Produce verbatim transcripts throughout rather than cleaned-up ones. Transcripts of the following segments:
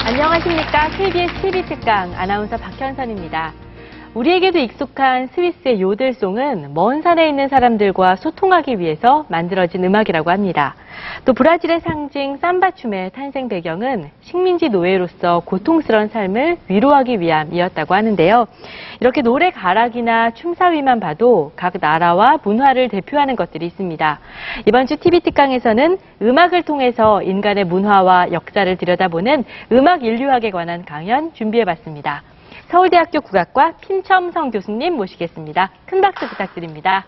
안녕하십니까. 케이비에스 티비 특강 아나운서 박현선입니다. 우리에게도 익숙한 스위스의 요들송은 먼 산에 있는 사람들과 소통하기 위해서 만들어진 음악이라고 합니다. 또 브라질의 상징 삼바춤의 탄생 배경은 식민지 노예로서 고통스러운 삶을 위로하기 위함이었다고 하는데요. 이렇게 노래 가락이나 춤사위만 봐도 각 나라와 문화를 대표하는 것들이 있습니다. 이번 주 티비 특강에서는 음악을 통해서 인간의 문화와 역사를 들여다보는 음악 인류학에 관한 강연 준비해봤습니다. 서울대학교 국악과 핀첨성 교수님 모시겠습니다. 큰 박수 부탁드립니다.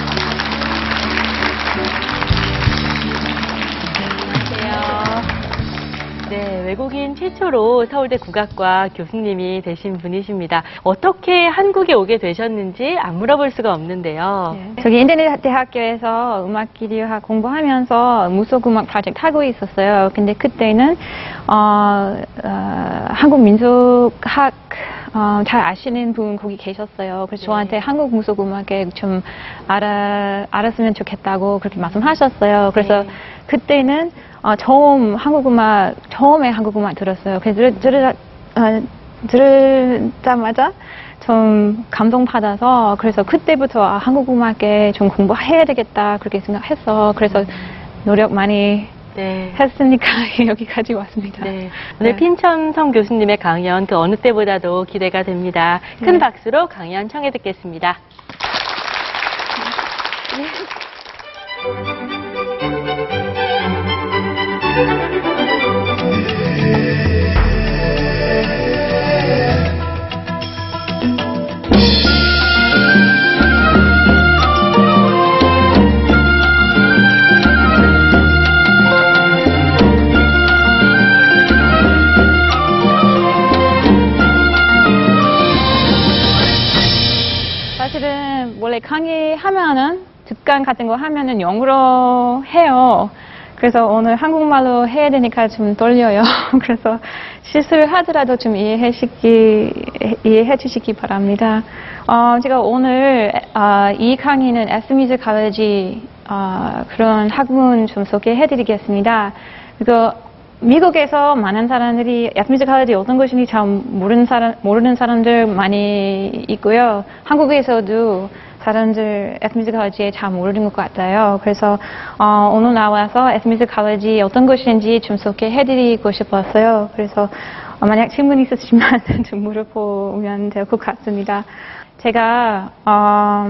안녕하세요. 네, 외국인 최초로 서울대 국악과 교수님이 되신 분이십니다. 어떻게 한국에 오게 되셨는지 안 물어볼 수가 없는데요. 네, 저기 인터넷 대학교에서 음악 기류학 공부하면서 무속음악 프로젝트 하고 있었어요. 근데 그때는 어, 어, 한국 민속학 어, 잘 아시는 분 거기 계셨어요. 그래서 네. 저한테 한국 무속음악에 좀 알아, 알았으면 좋겠다고 그렇게 말씀하셨어요. 그래서 네. 그때는 어, 처음 한국음악, 처음에 한국음악 들었어요. 그래서 들, 들, 어, 들으자마자 좀 감동받아서 그래서 그때부터 아, 한국음악에 좀 공부해야 되겠다 그렇게 생각했어. 그래서 노력 많이 네. 했으니까 여기까지 왔습니다. 네. 오늘 네. 핀첨성 교수님의 강연 그 어느 때보다도 기대가 됩니다. 큰 네. 박수로 강연 청해 듣겠습니다. 네. 사실은 원래 강의하면은 특강 같은 거 하면은 영어로 해요. 그래서 오늘 한국말로 해야 되니까 좀 떨려요. 그래서 실수를 하더라도 좀 이해해 주시기, 이해해 주시기 바랍니다. 어, 제가 오늘 어, 이 강의는 에스뮤직 컬리지 어, 그런 학문 좀 소개해 드리겠습니다. 그리고 미국에서 많은 사람들이 에스뮤직 컬리지 어떤 것인지 잘 모르는 사람, 모르는 사람들 많이 있고요. 한국에서도 사람들 에스뮤직 컬리지에 잘 모르는 것 같아요. 그래서 어, 오늘 나와서 에스뮤직 컬리지 어떤 것인지 좀 소개해드리고 싶었어요. 그래서 어, 만약 질문 있으시면 좀 물어보면 될 것 같습니다. 제가 어,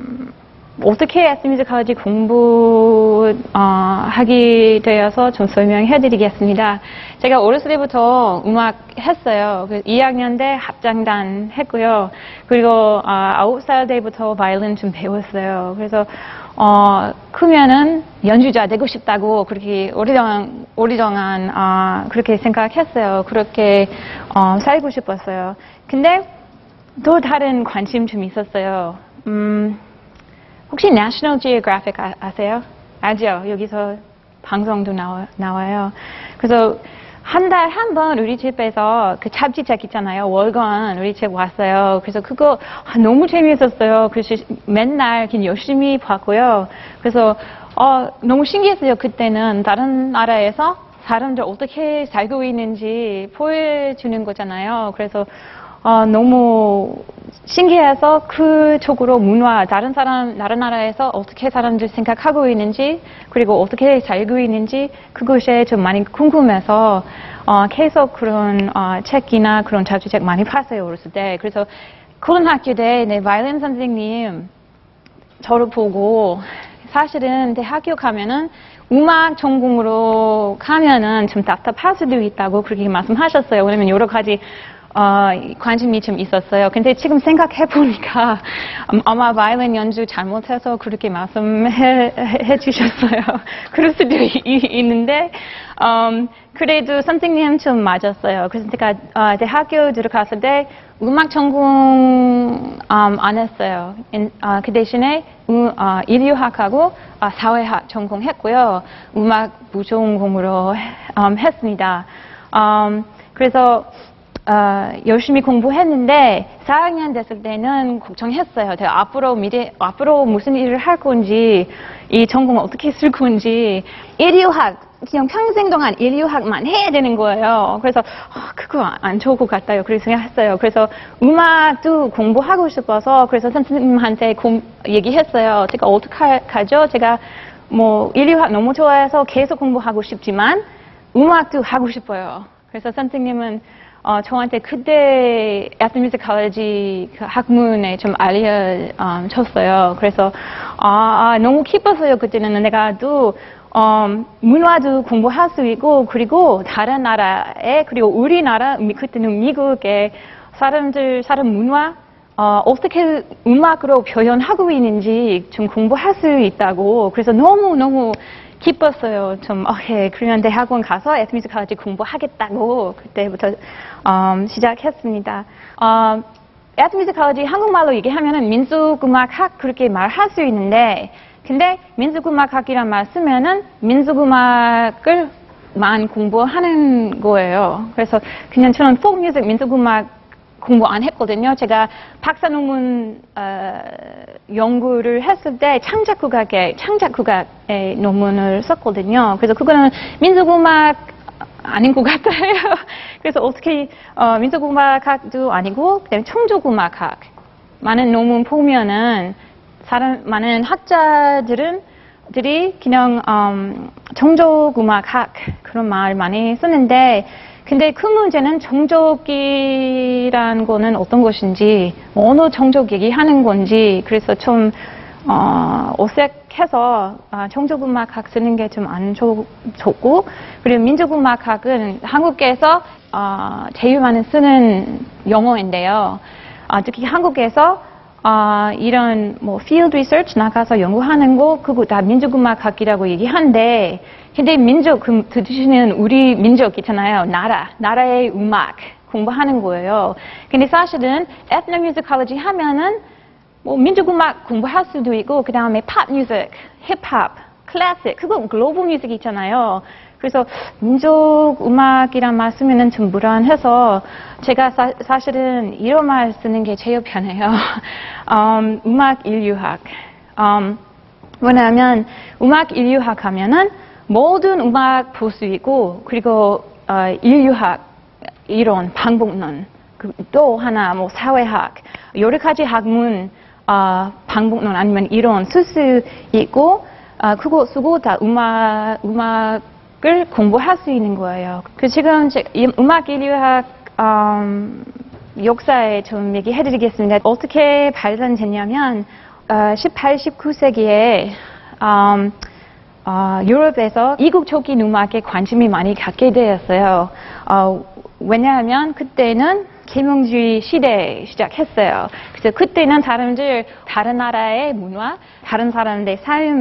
어떻게 에스뮤직 컬리지 공부 어, 하게 되어서 좀 설명해드리겠습니다. 제가 어렸을 때부터 음악 했어요. 이 학년 때 합창단 했고요. 그리고 어, 아홉 살 때부터 바이올린 좀 배웠어요. 그래서 어, 크면은 연주자 되고 싶다고 그렇게 오래동안 오래동안 어, 그렇게 생각했어요. 그렇게 어, 살고 싶었어요. 근데 또 다른 관심 좀 있었어요. 음, 혹시 National Geographic 아, 아세요? 알죠? 여기서 방송도 나와, 나와요. 그래서 한 달 한 번 우리 집에서 그 잡지책 있잖아요. 월간 우리 집 왔어요. 그래서 그거 아, 너무 재미있었어요. 그래서 맨날 그냥 열심히 봤고요. 그래서 어, 너무 신기했어요. 그때는 다른 나라에서 사람들 어떻게 살고 있는지 보여주는 거잖아요. 그래서 어, 너무 신기해서 그쪽으로 문화, 다른 사람, 다른 나라에서 어떻게 사람들 생각하고 있는지, 그리고 어떻게 살고 있는지, 그것에 좀 많이 궁금해서, 어, 계속 그런, 어, 책이나 그런 잡지책 많이 봤어요, 어렸을 때. 그래서 고등학교 때, 내 바이올린 선생님, 저를 보고, 사실은 대학교 가면은 음악 전공으로 가면은 좀 답답할 수도 있다고 그렇게 말씀하셨어요. 왜냐면 여러 가지 어, 관심이 좀 있었어요. 근데 지금 생각해보니까 아마 바이올린 연주 잘못해서 그렇게 말씀해 해 주셨어요. 그럴 수도 이, 있는데 음, 그래도 선생님 좀 맞았어요. 그래서 제가 어, 대학교 들어갔을 때 음악 전공 음, 안 했어요. 인, 어, 그 대신에 음, 어, 인류학하고 어, 사회학 전공했고요. 음악 부전공으로 음, 했습니다. 음, 그래서 어, 열심히 공부했는데 사 학년 됐을 때는 걱정했어요. 제가 앞으로 미래, 앞으로 무슨 일을 할 건지, 이 전공을 어떻게 쓸 건지. 인류학, 그냥 평생 동안 인류학만 해야 되는 거예요. 그래서 아, 그거 안 좋을 것 같아요. 그래서 생각했어요. 그래서 음악도 공부하고 싶어서 그래서 선생님한테 공, 얘기했어요. 제가 어떡하죠? 제가 뭐 인류학 너무 좋아해서 계속 공부하고 싶지만 음악도 하고 싶어요. 그래서 선생님은 어, 저한테 그때 에트노뮤지컬로지 그 학문에 좀 알려줬어요. 그래서 아, 아, 너무 기뻤어요. 그때는 내가 또 어, 문화도 공부할 수 있고 그리고 다른 나라에 그리고 우리나라 그때는 미국의 사람들 사람 문화 어, 어떻게 음악으로 표현하고 있는지 좀 공부할 수 있다고 그래서 너무 너무 기뻤어요. 좀, 오케이, 그러면 대학원 가서 에트노뮤지컬로지 공부하겠다고 그때부터 음, 시작했습니다. 어, 에트노뮤지컬로지 한국말로 얘기하면은 민속음악학 그렇게 말할 수 있는데, 근데 민속음악학이란 말 쓰면은 민속음악을 만 공부하는 거예요. 그래서 그냥 저는 폭뮤직 민속음악 공부 안 했거든요. 제가 박사 논문 어, 연구를 했을 때 창작 국악에 창작 국악의 논문을 썼거든요. 그래서 그거는 민속음악 아닌 것 같아요. 그래서 어떻게 어, 민속음악학도 아니고 그다음에 청족음악학 많은 논문 보면은 사람 많은 학자들은 들이 그냥 음, 청족음악학 그런 말 많이 쓰는데. 근데 그 문제는 정족이란 거는 어떤 것인지, 어느 정족 얘기하는 건지, 그래서 좀, 어, 어색해서, 아, 정족음악학 쓰는 게 좀 안 좋고, 그리고 민족음악학은 한국에서, 어, 제일 많이 쓰는 용어인데요. 아, 특히 한국에서, 아, 이런, 뭐, field research 나가서 연구하는 거, 그거 다 민족음악학이라고 얘기하는데, 근데 민족, 그 뜻은 우리 민족 있잖아요. 나라, 나라의 음악 공부하는 거예요. 근데 사실은 에트노뮤지컬로지 하면은 뭐 민족음악 공부할 수도 있고 그 다음에 팝 뮤직, 힙합, 클래식, 그거 글로벌 뮤직 있잖아요. 그래서 민족음악이란 말 쓰면은 좀 불안해서 제가 사, 사실은 이런 말 쓰는 게 제일 편해요. um, 음악 인류학. Um, 왜냐하면 음악 인류학 하면은 모든 음악 볼 수 있고 그리고 어, 인류학 이론, 방법론, 그, 또 하나 뭐 사회학 여러 가지 학문, 어, 방법론 아니면 이론 쓸 수 있고 어, 그거 쓰고 다 음악 음악을 공부할 수 있는 거예요. 그 지금 제, 음악 인류학 음, 역사에 좀 얘기해드리겠습니다. 어떻게 발전됐냐면 어, 십팔, 십구 세기에 음, 어, 유럽에서 이국적인 음악에 관심이 많이 갖게 되었어요. 어, 왜냐하면 그때는 계몽주의 시대 시작했어요. 그래서 그때는 사람들 다른 나라의 문화, 다른 사람들의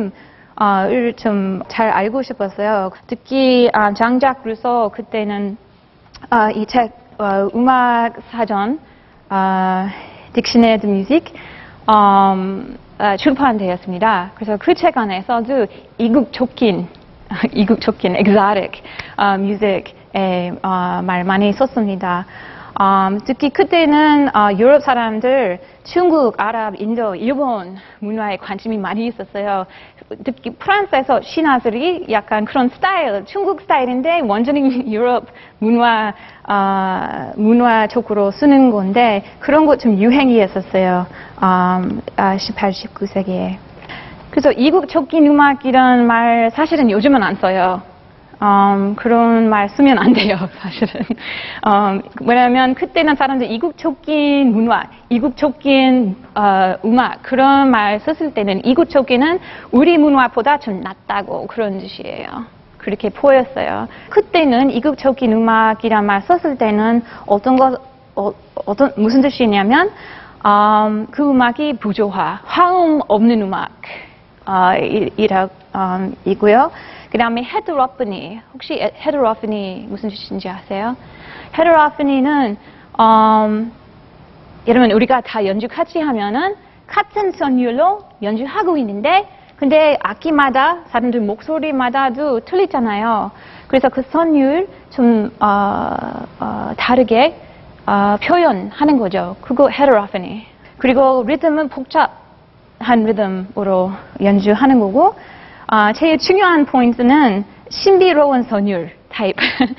삶을 좀 잘 알고 싶었어요. 특히 어, 장작 루소 그때는 어, 이 책 어, 음악 사전, 어, Dictionnaire de Musique 음, 어, 출판되었습니다. 그래서 그 책 안에서도 이국적인, 이국적인, exotic 어, music의 어, 말 많이 썼습니다. 음, 특히 그때는 어, 유럽 사람들, 중국, 아랍, 인도, 일본 문화에 관심이 많이 있었어요. 특히 프랑스에서 신화들이 약간 그런 스타일, 중국 스타일인데 완전히 유럽 문화, 어, 문화적으로 쓰는 건데 그런 거 좀 유행이었었어요. 음, 아, 십팔, 십구 세기에. 그래서 이국적인 음악이란 말 사실은 요즘은 안 써요. 음, 그런 말 쓰면 안 돼요, 사실은. 음, 왜냐하면 그때는 사람들 이국적인 문화, 이국적인 어, 음악 그런 말 썼을 때는 이국적인은 우리 문화보다 좀 낫다고 그런 뜻이에요. 그렇게 보였어요. 그때는 이국적인 음악이란 말 썼을 때는 어떤 것, 어, 어떤 무슨 뜻이냐면 음, 그 음악이 부조화, 화음 없는 음악 어, 이라 음, 이고요. 그 다음에 헤테로포니, 혹시 헤테로포니 무슨 뜻인지 아세요? 헤테로포니는 음, 여러분 우리가 다 연주 같이 하면은 같은 선율로 연주하고 있는데 근데 악기마다 사람들 목소리마다도 틀리잖아요. 그래서 그 선율 좀 어, 어, 다르게 어, 표현하는 거죠. 그거 헤테로포니. 그리고 리듬은 복잡한 리듬으로 연주하는 거고 어, 제일 중요한 포인트는 신비로운 선율 타입.